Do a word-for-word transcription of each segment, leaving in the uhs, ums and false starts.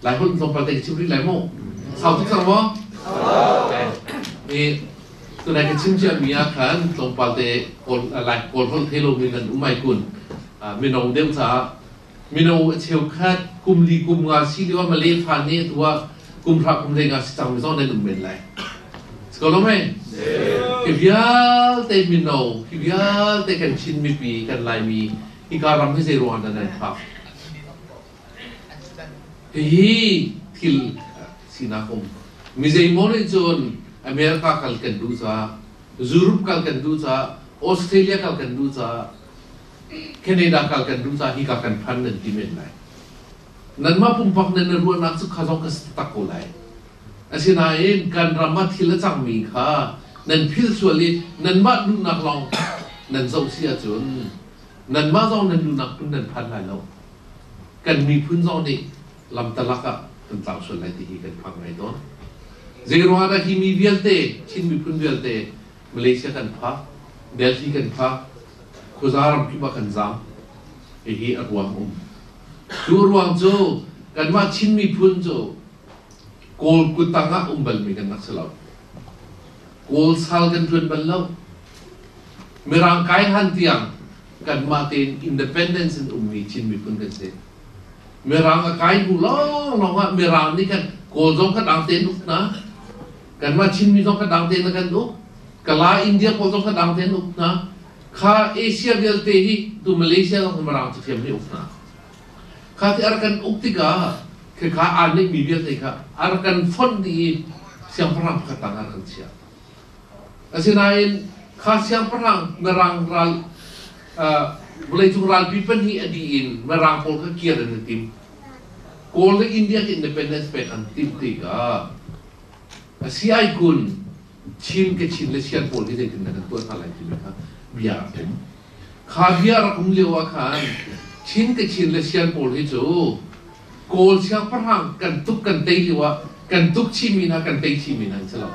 หลายคนส่งประเด็นชีวิตหลายโม่สาวทุกสังวะนี่ตัวไหนก็ชิมเชื่อมีอาคารส่งประเด็นคนอะไรคนคนเทโลมีกันอุ้มไม่กุนมีน้องเดมซามีน้องเชี่ยวคัดกุมลีกุมงาซีดีว่ามาเลฟานนี่ตัวกุมพระกุมเลงาสิจังไม่ต้องในหนุ่มเป็นไรสกอลไหมคิดยาเตมิโนคิดยาเตกันชินมีปีกันลายมีอีการำให้เซรวันนั่นครับฮีทิลสินาคมมิเซมอนิจนอเมริกาคัลกันดูซายุโรปคัลกันดูซาออสเตรเลียคัลกันดูซาแคนาดาคัลกันดูซาฮีกักันพันนั่นที่เป็นไรนั่นมาปุ่มปักนั่นรัวนักสุขะจงกสตักโกไลอาศัยนั่นการรามาทิลจังมีค่ะนั่นพิลส่วนนี้นั่นมาดูนักลองนั่นส่งเสียจนนั่นมาจงนั่นดูนักนั่นพันหลายโลกันมีพื้นจงนี่ลำตะลักอะเป็นต่างส่วนไหนที่ฮีกันพังไงต้นเจรวาระฮีมีเวลเตชินมีพื้นเวลเตมาเลเซียกันพักเดลฟีกันพักคุซารัมคิบะกันจามเอฮีอรวงอุมดูรวงโจกันว่าชินมีพื้นโจโกลกุตังะอุมบัลมีกันนักสลาวโกลซาลกันพื้นบัลลาวมีร่างกายหันเตียงกันมาเต็นอินดิเพนเดนซ์อุมมีชินมีพื้นกันเสเมื่อรังกายบุลองลองว่าเมื่อรังนี่กันโกลจงกระดังเต็นอุกนะกันว่าชินมีจงกระดังเต็นกันอุกกลาอินเดียโกลจงกระดังเต็นอุกนะข้าเอเชียเวลเตฮีตัวมาเลเซียต้องมารังจะเทียมนี่อุกนะข้าที่อารักันอุกติกาคือข้าอ่านในมีเวลเตค่ะอารักันฟอนดีเสียงพลังพัฒนากันเสียอาศัยนั้นข้าเสียงพลังเมื่อรังรังmulai curang pipen hi adiin merang pol ke kira dan tim kol India ke independence pe kan tim tiga si ai kun chin ke chin le sian pol ni de kan kan tu halai tim ka biar em kha biar kum lewa khan chin ke chin le sian pol hi chu kol siang parang kan tuk kan tei liwa kan tuk chi mina kan tei chi mina chalo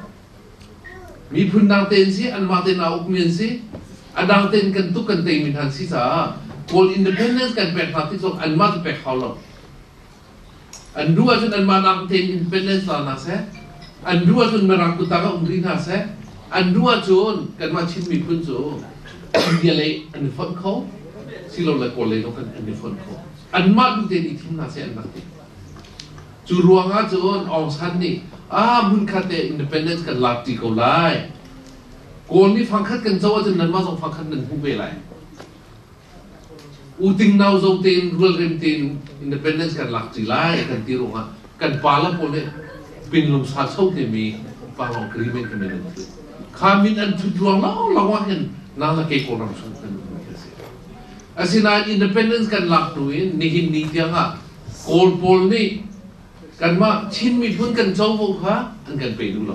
mi phun dang ten si an ma ten au mien si adang ten kan tu kan ten min han si sa kol independence kan pek hati so an ma pek halo an dua jun an ma dang ten independence la na se an dua jun merang kutaka umri na se an dua jun kan ma chin mi pun so dia le an fon ko silo le kol le no kan an fon ko an ma du ten i tim na se an nakti chu ruanga jun ong san ni ah mun khate independence kan lati ko laiโกลนี่ฟังคัดกันเจ้าว่าจะนั้นว่าส่งฟังคัดหนึ่งผู้เวลัยอูติงนาวโจเตนรัวเรมเตนอินดิเพนเดนซ์กันหลักจีไลกันตีรงอ่ะกันปาละพวกนี้เป็นลมซาเช่าเตมีฟังลองครีเมนกันไม่ได้ข้ามินอันทุดรวงแล้วเราว่าเห็นน่าจะเกี่ยวกับเราสองคนอาศัยนั้นอินดิเพนเดนซ์กันหลักตัวนี้นี่หินนี่เดียงอ่ะโกลโพลนี่กันว่าชินมีพื้นกันเจ้าพวกฮะอันกันไปดูหรอ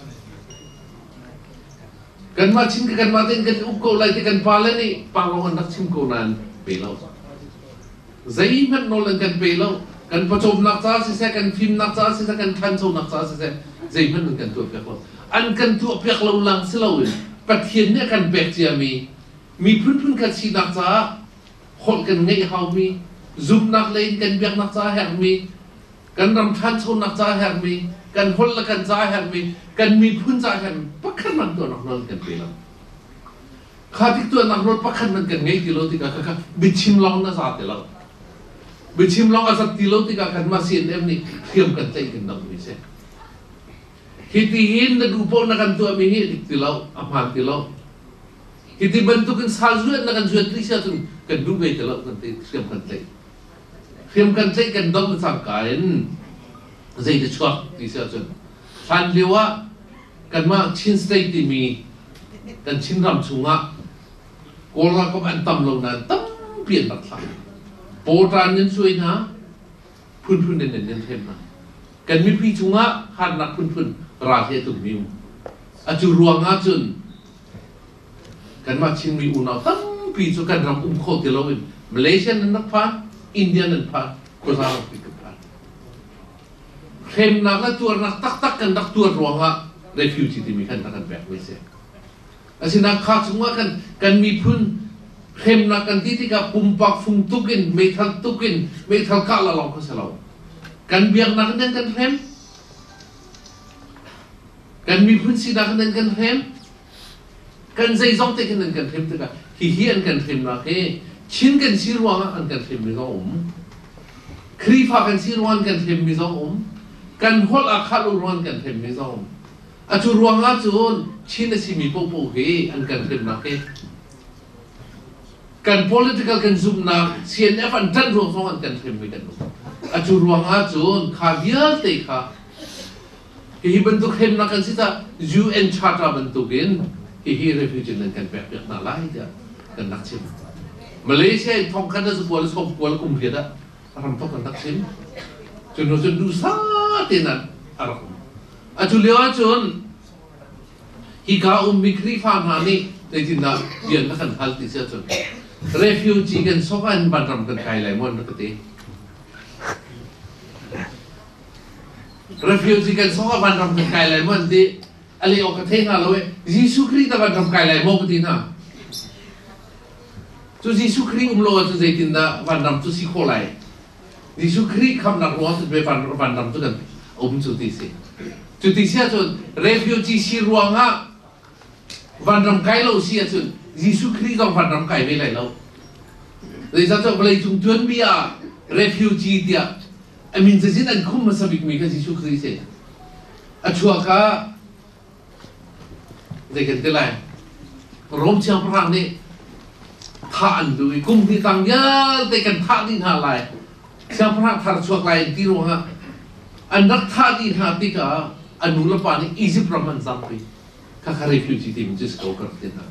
กันมาชิมกันมาเต้นกันอุกโกไลที่กันพาเลนี่ปังลงกันนักชิมโกนันเปล่าใจมันโนลันกันเปล่ากันประชมนักจ้าสิเสกันฟิล์มนักจ้าสิเสกันทันโซนักจ้าสิเสใจมันเหมือนกันตัวเปียกเราอันกันตัวเปียกเราลังสิเราเองปะเทียนเนี่ยกันเปียกเจียมีมีพื้นพื้นกันชีนักจ้าคนกันไงเขามีซุ่มนักเล่นกันเปียกนักจ้าแหกมีกันรำทันโซนักจ้าแหกมีกันคนละกันจ้าแหกมีกันมีพื้นจ้าแหกปักขันมันตัวนักนอนกันไปแล้วข้าที่ตัวนักนอนปักขันมันกันไงที่เราที่กันข้าบิชิมลองน่าสาธิตแล้วบิชิมลองอาศัยที่เราที่กันมาเสียนเอ็มนี่เทียมกันใจกันดังนี้เสียคิดที่หินนักดูพวกนักกันตัวมีหินที่เราอาหารที่เราคิดที่บรรทุกกันสาจุดนักกันจุดที่เสียจนกันดูไปที่เรากันที่เทียมกันใจเทียมกันใจกันดังสังกัดใจจะชอบที่เสียจนฟันเดียวว่ากันมาชินสเตย์ที่มีกันชินรำชุงอ่ะโกลาก็มันต่ำลงนั้นตั้มเปลี่ยนตัดสังโปรตานยันช่วยนะพื้นพื้นเด่นเด่นเทมนะกันมีพี่ชุงอ่ะหันนักพื้นพื้นราเทตุมิวอาจูรวงอ่ะจนกันมาชินมีอุณาตั้มปีจุกันรำอุ้มโคตรที่เราเป็นมาเลเซียนั่นนักพันอินเดียนั่นพันโคซาลปีกันพันเทมนักและตัวนักตักตักกันนักตัวรวงอ่ะrefugee ที่มีขั้นตอนแบบไม่เสร็จอาศัยนักข่าวสมมติกันกันมีพื้นเข้มนักกันที่ที่กับปุ่มปักฟุ้งตุกินไม่ทันตุกินไม่ทันก้าละลองเขาเสลากันเบียงนักนั่นกันเพิ่มกันมีพื้นที่นักนั่นกันเพิ่มกันใจจ้องแต่กันนั่นกันเพิ่มแต่ก็ฮิฮิอันกันเพิ่มนะเฮ้ชินกันชีรวงอันกันเพิ่มไม่ต้องอมครีฟ้ากันชีรวงกันเพิ่มไม่ต้องอมกันฮอลอาคาลุรวงกันเพิ่มไม่ต้องอมอาจูรวงอาจูนชินสิมีปุ๊บปุ๊บเฮ้อันกันเพิ่มนะเฮ้กัน political กันซุ่มนะเซียนเอฟอันจันรวงสองอันกันเพิ่มไม่กันอาจูรวงอาจูนขาเดียร์เตะขาฮิบันทุกเห็นนักกันสิตา ยู เอ็น Charter บันทุกินฮิฮิ refugee นั่นกันแปลกๆน่าไล่เดียกันนักชิมมาเลเซียท้องกันจะสปอร์ตสปอร์ตกุมเพียดะรำท้องกันนักชิมจนเราจะดูซาเตนันอะไรอาจูเลียวอาจูนฮิกาอุมมิครีฟานฮานี่ในที่นั้นเบียนนักกันฮัลติเซียจน refugee กันสกันบันรำกันใครเลยมันนักเตะrefugee กันสองวันทำกันไกลเลยมันที่อะไรออกกระเทงอะไรเว้ยยิสุคริตวันทำไกลเลยมองกันที่น่ะจุยิสุคริตอุ้มโลจุดเจตินดาวันทำจุสิโคไลยิสุคริตคำนักร้องจุดไปวันวันทำจุดกันอุ้มจุดที่สี่จุดที่สี่จุด refugee ชีรวงอ่ะวันทำไกลเราเสียจุดยิสุคริตก็วันทำไกลไม่เลยเราเลยจะจะไปจุดจวนบีอา refugee เดียอามินจะจินอันคุ้มมาสบิกมีกันยิสุคริสต์อัชัวก้าเด็กกันที่ไรรวมเชียงพระนี่ท่าอันดูกุมที่ต่างเยอะเด็กกันท่าดินหาไรเชียงพระท่าชัวกไรที่รู้ฮะอันนักท่าดินหาที่ก้าอันนู้นละปานี่อียิปต์ประมาณสามปีข้าข้า refugee ที่มันจะสกอร์กันที่นั่น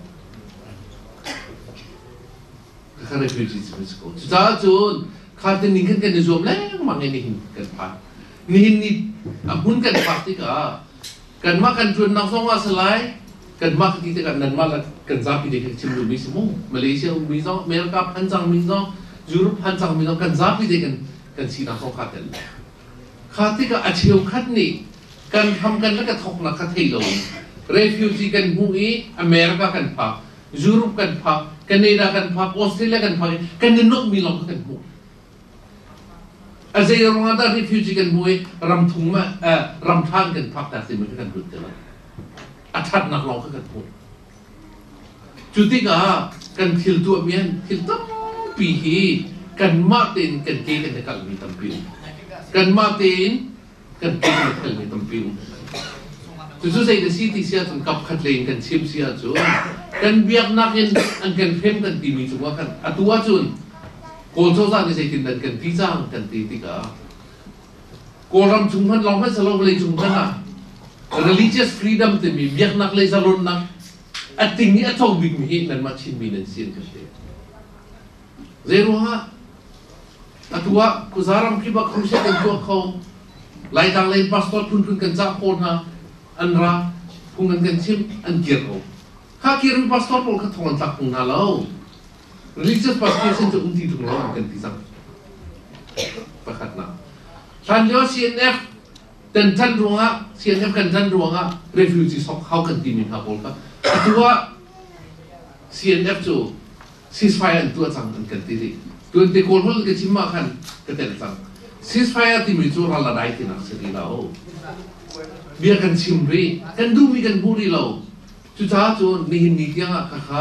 ข้าข้า refugee ที่มันสกอร์จุดจ้าจุดข้าจะนิ่งกันกันในส่วนแรกมันไม่นิ่งกันพักนิ่งนี่อ่ะหุ่นกันพักที่ก้ากันมากันจนนักสงฆ์ว่าสลายกันมาที่ที่กันนั้นมาละกันซาปีเด็กชิมดูมิสมุงมาเลเซียมิซองอเมริกาพันจังมิซองยุโรปพันจังมิซองกันซาปีเด็กกันกันชีนักสงฆ์ขาดกันข้าที่ก็อาชีพขัดนี่กันทำกันแล้วก็ทกนักขัดให้เรา refugee กันหูอีอเมริกากันพักยุโรปกันพักแคนาดากันพักออสเตรเลียกันพักกันในนกมีลองกันหูอาศัยโรงงานที่ฟิวจิกันมวยรำทุ่งมาเอ่อรำท่านกันพักแต่สิ่งมันกันรุดกันอาชัดนักร้องกันพูดจุดที่ก้ากันทิลตัวเมียนทิลตั้มปีฮีกันมาเต็นกันเกกันในกัลมีตั้มปิวกันมาเต็นกันเกกันในกัลมีตั้มปิวจุดสุดท้ายที่สิ่งที่เสียจนกับขัดเลนกันชิมเสียจนกันเบียกนักเงินอันกันเพิ่มกันตีมีจุดว่ากันอัตัวจุนโกลโจซาในใจตินดันกันที่จ้างกันตีติกาโกรำชุมพันลองให้สโลว์เลยชุมพันอ่ะ religious freedom ที่มีเบียกนักเลยสโลว์นักอันที่นี้อันท้องบิ๊กมีนั่นมาชิมมีนั่นเสียนกันเองเรื่องว่าอันตัวกุศลรำคิดว่าครูเสียกันตัวเขาไล่ทางไล่พาสปอร์ตพุ่นพุ่นกันจ้าคนฮะอันระพุ่งกันกันชิมอันเกียร์เขาข้าเกียร์พาสปอร์ตพวกเขาทอนจากพุ่งนาแล้วreligious persecution จะอุ้มที่ถูกล้อกันที่สังประคัดนะท่านเลี้ยว ซี เอ็น เอฟ แต่ท่านรวงอ่ะ ซี เอ็น เอฟ กันท่านรวงอ่ะ refugee สองเขากันที่มีครับผมก็ตัว ซี เอ็น เอฟ จู่ ceasefire ตัวจังกันที่ที่ตัวที่คนหัวกันชิมมากันก็แต่จัง ceasefire ที่มีจู่เราละได้ที่นักเสียแล้วเบียกันชิมรีกันดูมีกันบุรีเราจุดท้ายจู่นี่หินนี่ยังอ่ะค่ะ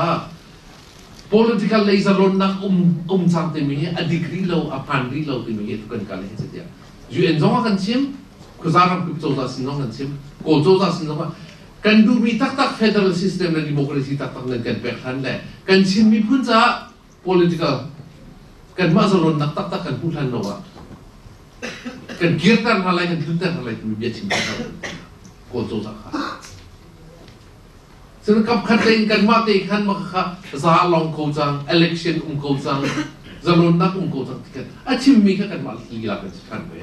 political เลยจะลดนักอุ้มอุ้มจังเต็มที่อดีตรีเราอภันรีเราเต็มที่ทุกคนกันเลยจะเดียวยูเอ็นจ้องกันชิมคุซารับกับโจทย์สินองกันชิมโกโจทย์สินองกันดูมีตักตัก federal system และ democracy ตักตักนั่นกันแบบนั้นแหละกันชิมมีพื้นจ้า political กันมาจะลดนักตักตักกันพูดทันเราอ่ะกันเกียรติกันอะไรกันถึงกันอะไรมีเบียดชิมกันโกโจทย์ค่ะซึ่งกับขัดเองกันมาเตะขันมาค่ะสาลองโคจัง election อุ้มโคจังจะลงนักอุ้มโคจังที่กันอาชิมมีแค่กันมาลีลากันขันไป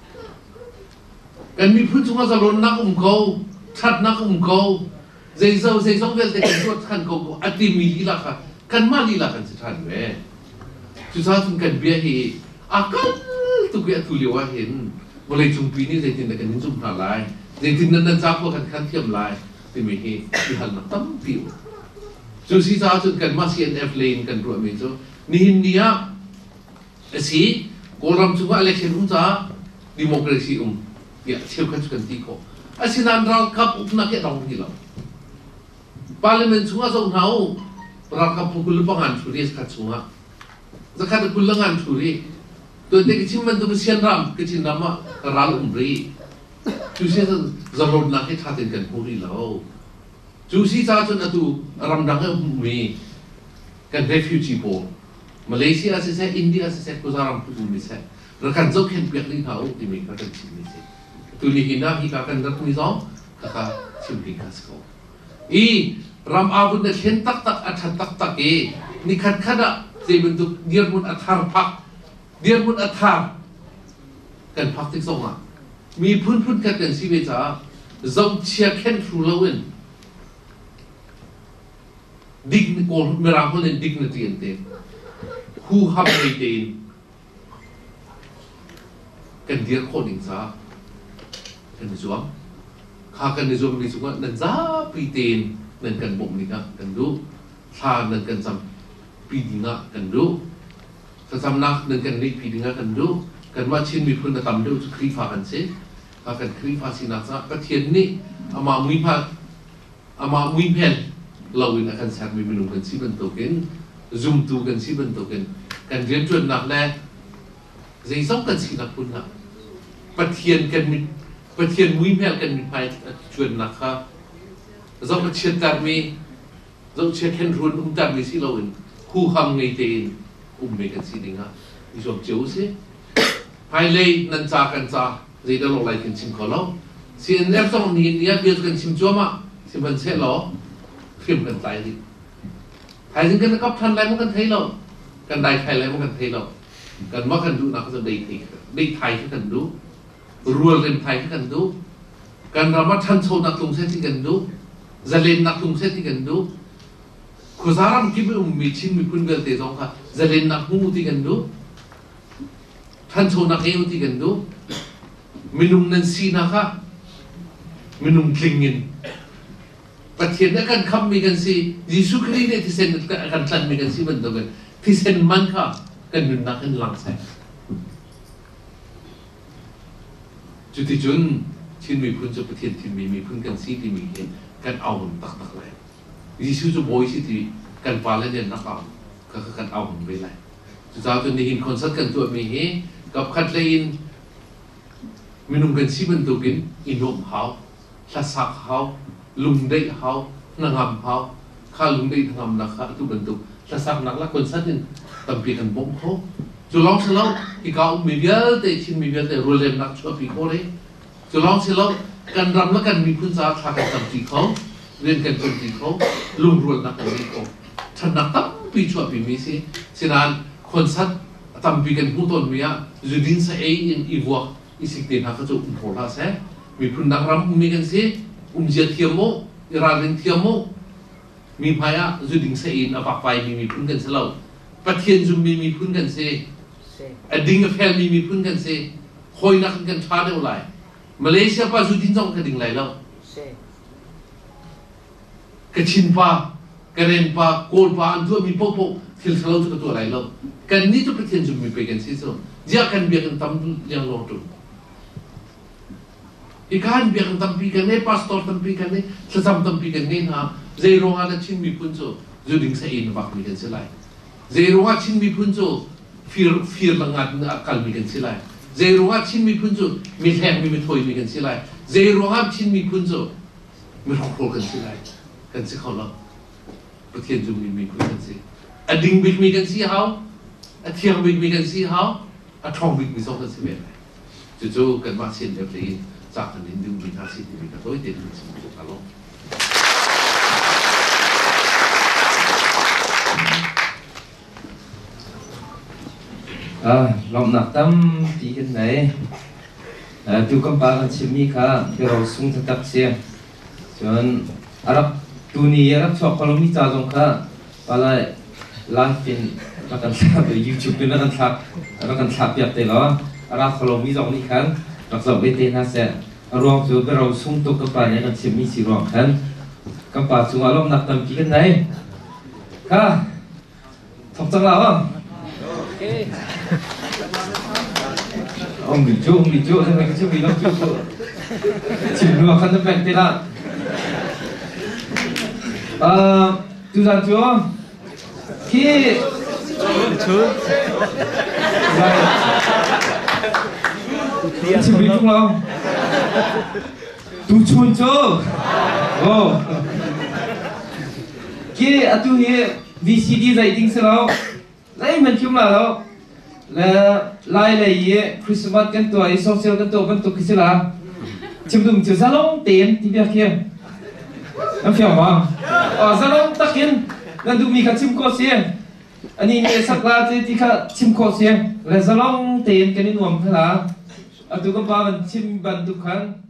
กันมีพื้นที่ว่าจะลงนักอุ้มโคชัดนักอุ้มโคเจ้าเจ้าเจ้าเวลแต่กันตัวขันโคอาทิมีลีลาค่ะกันมาลีลากันขันไปจุดท้ายถึงกันเบียฮีอากันตุกเบียทุเลียวเห็นบริจุงปีนี้เจตินกันนิจุ่มหาลายเจตินนั้นนั้นจับพวกกันขันเทียมลายที่มีที่ที่หันมาตั้มผิวจุดที่สามจุดกันมา ซี เอ็น เอฟ เลนกันรวมมีจุดนี่เนี่ยสิโกรำจุดว่า election อุ้งจ้าดิโมคราซีอุ้มอย่าเชื่อกันกันที่เขาอาศินันเราขับอุปนักแค่รองที่เราพาร์ลิเมนต์ชัวร์ส่งเท้าเราขับพวกคุณพังงานชุรีสกัดชัวร์จะขัดคุณลังงานชุรีตัวเด็กชิมมันตัวเชียนรำกิจนามะรัลอุมรีจูเซียนจะรอดนักให้ทัดกันพูดแล้วจูซีจ้าจนอตุรำดังให้มีกัน refugee โบมาเลเซียเสียอินเดียเสียกุซารำพูดมีเสียแล้วกันจะเห็นเปลี่ยนที่เขาที่มีกันชิมมีเสียตัวนี้หินาฮิกากันรักมิซองก็ชิมพิกัสเขาอีรำอาวุธเนี่ยเห็นตักตักอัฐตักตักเอนี่ขัดขัดอะจะเป็นตัวเดียร์มุนอัฐารพักเดียร์มุนอัฐารกันพักที่ส่งอ่ะมีพื้นพื้นกันกันสิเวจ้าจงเชียร์เข็นฟูลวินดิกนิโกลเมรังคนเนี่ยดิกนิตี้อันเต็มฮูฮับในเต็มกันเดียร์คนอิงซากันในช่วงข้ากันในช่วงในช่วงนั้นจ้าปีเต็มนั่นกันบ่มนี่กันกันดูท่านั่นกันจำปีดิงะกันดูถ้าจำนักนั่นกันนี่ปีดิงะกันดูกันว่าชินมีพื้นตามดูครีฟ้ากันเสียถ้ากันครีฟ้าสินักซะก็เทียนนี่อามามุยพักอามามุยเพลเราวินากันแซมมีเมนูกันสิเป็นตัวกันซูมตัวกันสิเป็นตัวกันกันเรียนจนหนักแน่ใจส่งกันสินักคุณนะปะเทียนกันมีปะเทียนมุยเพลกันมีไปจนหนักครับเราปะเทียนตามมีเราเชื่อแค่รุนอุ้มตามมีสิเราวินคู่คำไงเตนอุ้มเมกันสิดิงะมีส่วนเจ้าสิภายเลยนันจากกันจากใจเราลงไหลกันชิมขอเราเสียนแอบส่งนี้เนี่ยเบียดกันชิมจัวมาชิมมันเสร็จหรอฟิล์มกันตายดิไทยถึงกันนะครับทันไรมันกันไทยเรากันได้ไทยไรมันกันไทยเรากันว่ากันดูนะก็จะได้ไทยได้ไทยกันดูรัวเล่นไทยกันดูกันเรามาทันโซนักลงเส้นที่กันดูจะเล่นนักลงเส้นที่กันดูคุซารามคิดว่ามีชิมมีคุณเบลเตะสองค่ะจะเล่นนักมูที่กันดูท่านโชนักเอวที่กันดูมินุมนันซีนะคะมินุมคลิงเงินประเทศนั้นกันคำมีกันสิยิสุครีเนี่ยที่เซนกันทันมีกันสิมันตัวกันที่เซนมันค่ะกันนุนนักกันหลังแสงจุดที่จุนที่มีพื้นจุดประเทศที่มีมีพื้นกันสิที่มีกันเอามันตักตักเลยยิสุจะโวยสิที่กันฟ้าและเนี่ยนักเอาก็คือกันเอามันไปเลยจุดท้ายจนได้เห็นคอนเสิร์ตกันตัวมีเหกับขัดเลยอินมินุมกันสิมันตัวกินอินโนมเขาทัศน์เขาลุงได้เขานางงามเขาข้าลุงได้ทางงามนะคะทุกบรรทุกทัศน์นักละคอนเสิร์ตนี่ตั้งปีกันบ่มเขาจุลองเสร็จที่เขามีเยอะแต่ชินมีเยอะแต่รัวเล่มนักชอบปีเขาเลยจุลองเสร็จกันรำแล้วกันมีพื้นฐานทางการทำปีเขาเรียนกันเป็นปีเขาลุงรัวนักกันปีเขาท่านนักตั้งปีชอบปีมีสิฉะนั้นคอนเสิร์ตทำปีกันผู้ต้นมีอะจุดินเสียอินอีวัวอิสิกเดนฮักจะอุ้มโผล่เสียมีพื้นนักรำมีกันสิอุ้มเจียเทียมโมอิราเรนเทียมโมมีพายะจุดินเสียอินอภักไฟมีมีพื้นกันเสียแล้วประเทศจุมีมีพื้นกันเสียอดิ่งเฟลมีมีพื้นกันเสียคอยนักกันชาเดียวไหลมาเลเซียป้าจุดินจ้องกระดิ่งไหลแล้วกระชินป้ากระเรนป้าโกลป้าอันทั่วมีโป๊ะโป๊ะที่เราจะตัวไหลแล้วกันนี่ตัวประเทศจุมีไปกันสิส่วนdia akan biarkan tamu yang lontong. Ikan biarkan tampikan ni pastor tampikan ni sesam tampikan ni ha. Zero ada chin mi punco, juding sa in bak mi kan silai. Zero ada chin mi punco, fir fir langat akal mi kan silai. Zero ada chin mi punco, mi thang mi mi toy mi kan silai. Zero ada chin mi punco, mi rokol kan silai. Kan si kau lah, pertian jum mi mi pun kan si. Ading big mi kan si how, atiang big mi kan si how. อะทองวิกมีสองกันสิบเอ็ดเลยจู่ๆกันว่าเช่นเดียวกันจากอันนี้ดึงมีท่าสิมีกันตัวเด็ดมีสมุทรอารมณ์อ่าลองนับตั้มปีกันไหนอ่าดูกันปากันชิมีค่ะที่เราสุ่งตักเสียส่วนอารับตัวนี้อารับชอบคนมีจ่าจงค่ะปลายไลฟ์เป็นเรากันทราบยูทูบเป็นเรากันทราบเรากันทราบแบบแต่ละเราขลุ่มมีสองนี่ครับเราสอบเวทีน่าเสียรวมถึงเราสุ่งตัวกับปลาเนี่ยกันเชื่อมีสี่รวมกันกับปลาสุ่งอารมณ์นักตั้มกี่กันไหนค่ะทบจังแล้วอ่ะโอเค ông bị chỗ ông bị chỗ thế này cái chỗ bị nó chỗ chỉ nur khăn nó bẹt thế là ờ tu san chúa khi chúa chỉ bị không không tu chun chúa oh khi à tu hi vê xê đê dạy tiếng sao lấy mình chung là đâu là lại là gì Christmas cái tuổi social cái tuổi cái tuổi cái gì là chim đùng chiều giao long tiền thì biết kia em hiểu không? Ở giao long tắc kiến là đùng mi cả chim cò xiên anh ấy sắc là thì thì cả chim cò xiên là giao long tiền cái này nuông thế là à tụi con ba mình chim ban tụi khăn